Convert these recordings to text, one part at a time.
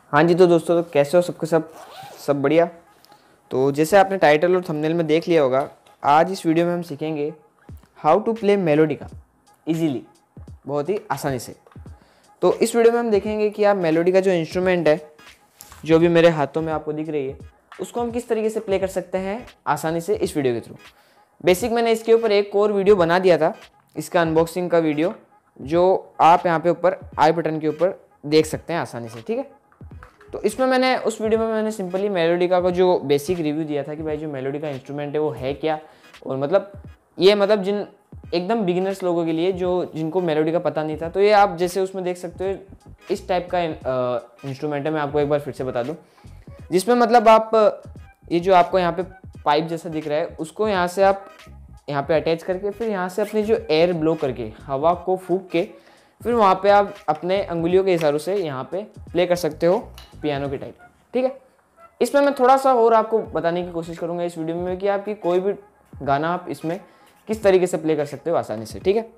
हाँ जी, तो दोस्तों तो कैसे हो सबके सब बढ़िया। तो जैसे आपने टाइटल और थंबनेल में देख लिया होगा, आज इस वीडियो में हम सीखेंगे how to play melodica easily, बहुत ही आसानी से। तो इस वीडियो में हम देखेंगे कि आप मेलोडी का जो इंस्ट्रूमेंट है, जो भी मेरे हाथों में आपको दिख रही है, उसको हम किस तरीके से प्ले कर सकते हैं आसानी से इस वीडियो के थ्रू। बेसिक मैंने इसके ऊपर एक और वीडियो बना दिया था, इसका अनबॉक्सिंग का वीडियो, जो आप यहाँ पे ऊपर आई बटन के ऊपर देख सकते हैं आसानी से, ठीक है। तो इसमें मैंने उस वीडियो में मैंने सिंपली मेलोडिका का जो बेसिक रिव्यू दिया था कि भाई जो मेलोडिका इंस्ट्रूमेंट है वो है क्या, और मतलब ये मतलब जिन एकदम बिगिनर्स लोगों के लिए जो जिनको मेलोडिका पता नहीं था, तो ये आप जैसे उसमें देख सकते हो इस टाइप का इंस्ट्रूमेंट है। मैं आपको एक बार फिर से बता दूं, जिसमें मतलब आप ये जो आपको यहाँ पे पाइप जैसा दिख रहा है, उसको यहाँ से आप यहाँ पे अटैच करके फिर यहाँ से अपनी जो एयर ब्लो करके हवा को फूंक के फिर वहाँ पे आप अपने अंगुलियों के इशारों से यहाँ पे प्ले कर सकते हो पियानो के टाइप, ठीक है। इसमें मैं थोड़ा सा और आपको बताने की कोशिश करूँगा इस वीडियो में कि आपकी कोई भी गाना आप इसमें किस तरीके से प्ले कर सकते हो आसानी से, ठीक है।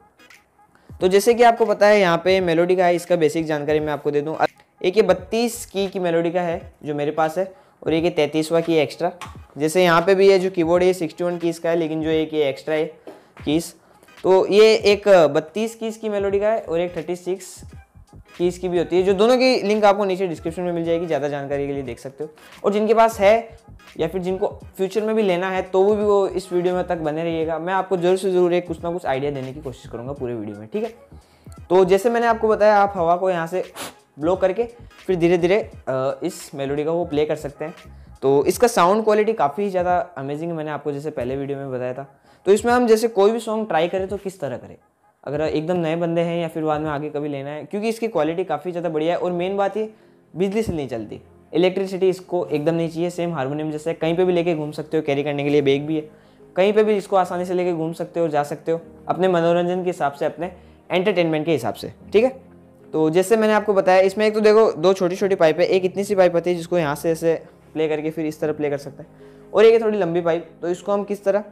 तो जैसे कि आपको पता है यहाँ पे मेलोडिका है, इसका बेसिक जानकारी मैं आपको दे दूँ। एक ये 32 की मेलोडिका है जो मेरे पास है, और एक ये 33वां की एक्स्ट्रा। जैसे यहाँ पे भी है जो कीबोर्ड है 61 कीज़ का है, लेकिन जो एक ये एक्स्ट्रा है कीज़, तो ये एक 32 कीज़ की मेलोडिका है और एक 36 कीज़ की भी होती है, जो दोनों की लिंक आपको नीचे डिस्क्रिप्शन में मिल जाएगी, ज़्यादा जानकारी के लिए देख सकते हो। और जिनके पास है या फिर जिनको फ्यूचर में भी लेना है, तो भी वो इस वीडियो में तक बने रहिएगा। मैं आपको ज़रूर से ज़रूर एक कुछ ना कुछ आइडिया देने की कोशिश करूँगा पूरे वीडियो में, ठीक है। तो जैसे मैंने आपको बताया, आप हवा को यहाँ से ब्लो करके फिर धीरे धीरे इस मेलोडिका को प्ले कर सकते हैं। तो इसका साउंड क्वालिटी काफ़ी ज़्यादा अमेजिंग है, मैंने आपको जैसे पहले वीडियो में बताया था। तो इसमें हम जैसे कोई भी सॉन्ग ट्राई करें तो किस तरह करें, अगर एकदम नए बंदे हैं या फिर बाद में आगे कभी लेना है, क्योंकि इसकी क्वालिटी काफ़ी ज़्यादा बढ़िया है। और मेन बात ये बिजली से नहीं चलती, इलेक्ट्रिसिटी इसको एकदम नहीं चाहिए। सेम हारमोनियम जैसे कहीं पे भी लेके घूम सकते हो, कैरी करने के लिए बैग भी है, कहीं पे भी इसको आसानी से लेके घूम सकते हो, जा सकते हो अपने मनोरंजन के हिसाब से, अपने एंटरटेनमेंट के हिसाब से, ठीक है। तो जैसे मैंने आपको बताया, इसमें एक तो देखो दो छोटी छोटी पाइप है, एक इतनी सी पाइप आती है जिसको यहाँ से ऐसे प्ले करके फिर इस तरह प्ले कर सकते हैं, और एक थोड़ी लंबी पाइप, तो इसको हम किस तरह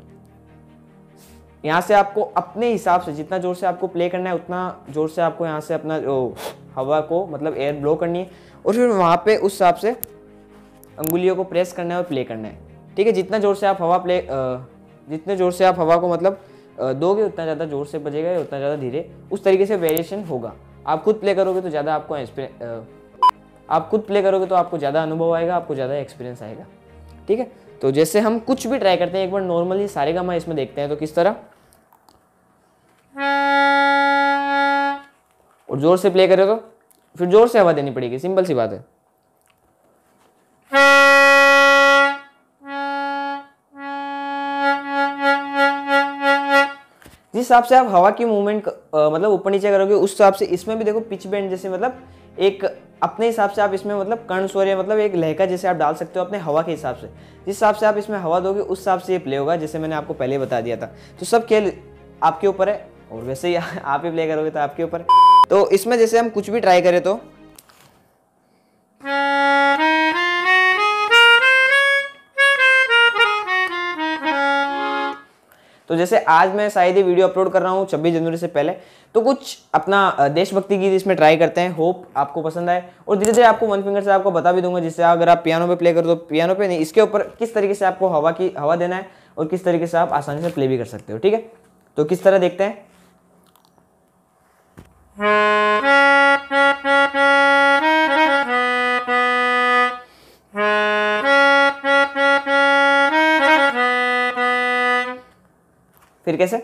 यहाँ से आपको अपने हिसाब से जितना जोर से आपको प्ले करना है उतना जोर से आपको यहाँ से अपना हवा को मतलब एयर ब्लो करनी है, और फिर वहाँ पे उस हिसाब से अंगुलियों को प्रेस करना है और प्ले करना है, ठीक है। जितना जोर से आप जितने जोर से आप हवा को मतलब दोगे, उतना ज़्यादा जोर से बजेगा या उतना ज़्यादा धीरे, उस तरीके से वेरिएशन होगा। आप खुद प्ले करोगे तो ज़्यादा आपको ज़्यादा अनुभव आएगा, आपको ज़्यादा एक्सपीरियंस आएगा, ठीक है। तो जैसे हम कुछ भी ट्राई करते हैं, एक बार नॉर्मली सारेगामा इसमें देखते हैं तो किस तरह, और जोर से प्ले करें तो फिर जोर से हवा देनी पड़ेगी, सिंपल सी बात है। जिस हिसाब से आप हवा की मूवमेंट मतलब ऊपर नीचे करोगे, उस हिसाब से इसमें भी देखो पिच बेंड जैसे मतलब एक अपने हिसाब से आप इसमें मतलब कर्ण स्वर या मतलब एक लहका जैसे आप डाल सकते हो अपने हवा के हिसाब से। जिस हिसाब से आप इसमें हवा दोगे उस हिसाब से ये प्ले होगा, जैसे मैंने आपको पहले बता दिया था। तो सब खेल आपके ऊपर है, और वैसे ही आप ही प्ले करोगे तो आपके ऊपर है। तो इसमें जैसे हम कुछ भी ट्राई करें तो जैसे आज मैं शायद ये वीडियो अपलोड कर रहा हूँ 26 जनवरी से पहले, तो कुछ अपना देशभक्ति गीत इसमें ट्राई करते हैं। होप आपको पसंद आए, और धीरे धीरे आपको वन फिंगर से आपको बता भी दूंगा, जिससे अगर आप पियानो पे प्ले करो तो पियानो पे नहीं, इसके ऊपर किस तरीके से आपको हवा देना है और किस तरीके से आप आसानी से प्ले भी कर सकते हो, ठीक है। तो किस तरह देखते हैं। फिर कैसे,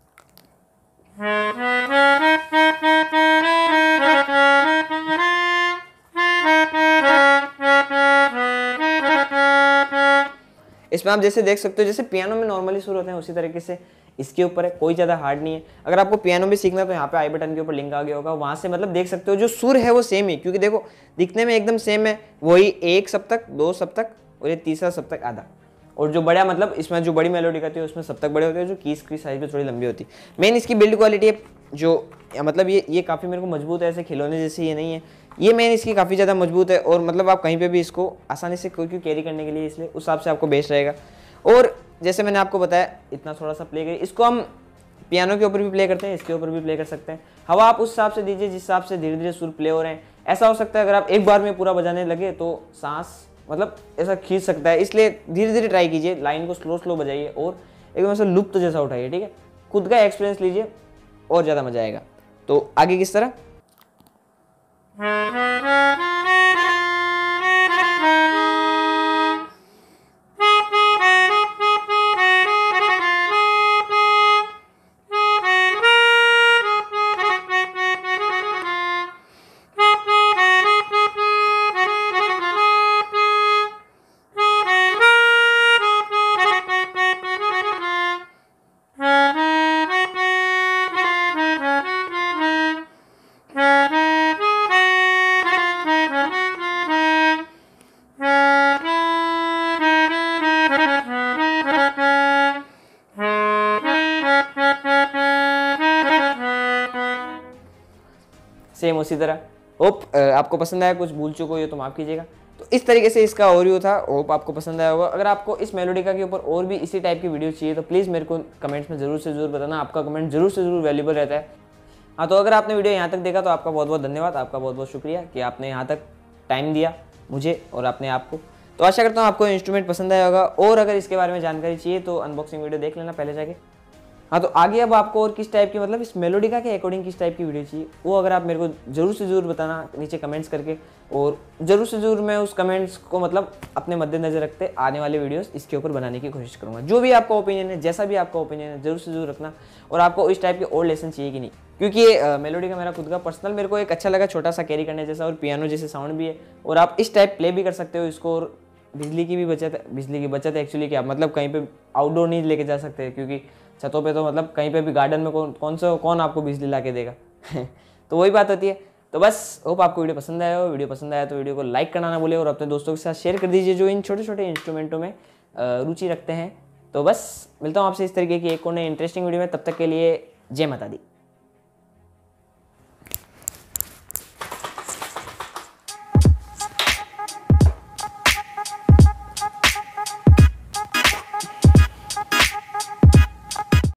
इसमें आप जैसे देख सकते हो जैसे पियानो में नॉर्मली सुर होते हैं उसी तरीके से इसके ऊपर है, कोई ज़्यादा हार्ड नहीं है। अगर आपको पियानो भी सीखना है तो यहाँ पे आई बटन के ऊपर लिंक आ गया होगा, वहाँ से मतलब देख सकते हो जो सुर है वो सेम ही, क्योंकि देखो दिखने में एकदम सेम है, वही एक सप्तक, दो सप्तक और ये तीसरा सप्तक आधा। और जो बड़ा मतलब इसमें जो बड़ी मेलोडी आती है उसमें सप्तक बड़े होते हैं, जो कीज की साइज में थोड़ी लंबी होती है। मेन इसकी बिल्ड क्वालिटी है, जो मतलब ये काफ़ी मेरे को मजबूत है, ऐसे खिलौने जैसे ये नहीं है, ये मेन इसकी काफ़ी ज़्यादा मजबूत है। और मतलब आप कहीं पे भी इसको आसानी से कोई कैरी करने के लिए, इसलिए उस हिसाब से आपको बेस्ट रहेगा। और जैसे मैंने आपको बताया इतना थोड़ा सा प्ले करिए, इसको हम पियानो के ऊपर भी प्ले करते हैं, इसके ऊपर भी प्ले कर सकते हैं। हवा आप उस हिसाब से दीजिए जिस हिसाब से धीरे धीरे सुर प्ले हो रहे हैं, ऐसा हो सकता है अगर आप एक बार में पूरा बजाने लगे तो सांस मतलब ऐसा खींच सकता है, इसलिए धीरे धीरे ट्राई कीजिए, लाइन को स्लो स्लो बजाइए और एकदम ऐसा लुप्त जैसा उठाइए, ठीक है। खुद का एक्सपीरियंस लीजिए और ज़्यादा मजा आएगा। तो आगे किस तरह, सेम उसी तरह। होप आपको पसंद आया, कुछ भूल चुको ये तो माफ़ कीजिएगा। तो इस तरीके से इसका ओरियो था, होप आपको पसंद आया होगा। अगर आपको इस मेलोडिका के ऊपर और भी इसी टाइप की वीडियो चाहिए तो प्लीज़ मेरे को कमेंट्स में ज़रूर से ज़रूर बताना, आपका कमेंट ज़रूर से ज़रूर वैल्यूबल रहता है। हाँ, तो अगर आपने वीडियो यहाँ तक देखा तो आपका बहुत बहुत धन्यवाद, आपका बहुत बहुत शुक्रिया कि आपने यहाँ तक टाइम दिया मुझे और अपने आप को। तो आशा करता हूँ आपको इंस्ट्रूमेंट पसंद आया होगा, और अगर इसके बारे में जानकारी चाहिए तो अनबॉक्सिंग वीडियो देख लेना पहले जाके। हाँ, तो आगे अब आपको और किस टाइप की, मतलब इस मेलोडिका के अकॉर्डिंग किस टाइप की वीडियो चाहिए वो अगर आप मेरे को ज़रूर से ज़रूर बताना नीचे कमेंट्स करके, और ज़रूर से ज़रूर मैं उस कमेंट्स को मतलब अपने मद्देनजर रखते आने वाले वीडियोस इसके ऊपर बनाने की कोशिश करूँगा। जो भी आपका ओपिनियन है, जैसा भी आपका ओपिनियन है, ज़रूर से ज़रूर रखना। और आपको इस टाइप के और लेसन चाहिए कि नहीं, क्योंकि ये मेलोडिका मेरा खुद का पर्सनल मेरे को एक अच्छा लगा, छोटा सा कैरी करने जैसा और पियानो जैसे साउंड भी है, और आप इस टाइप प्ले भी कर सकते हो इसको। और बिजली की भी बचत है, बिजली की बचत है एक्चुअली क्या मतलब, कहीं पे आउटडोर नहीं लेके जा सकते क्योंकि छतों पे तो मतलब कहीं पे भी गार्डन में कौन आपको बिजली ला के देगा तो वही बात होती है। तो बस होप आपको वीडियो पसंद आया हो। वीडियो पसंद आया तो वीडियो को लाइक करना ना भूले और अपने दोस्तों के साथ शेयर कर दीजिए जो इन छोटे छोटे इंस्ट्रूमेंटों में रुचि रखते हैं। तो बस मिलता हूँ आपसे इस तरीके की एक और नई इंटरेस्टिंग वीडियो में, तब तक के लिए जय माता दी।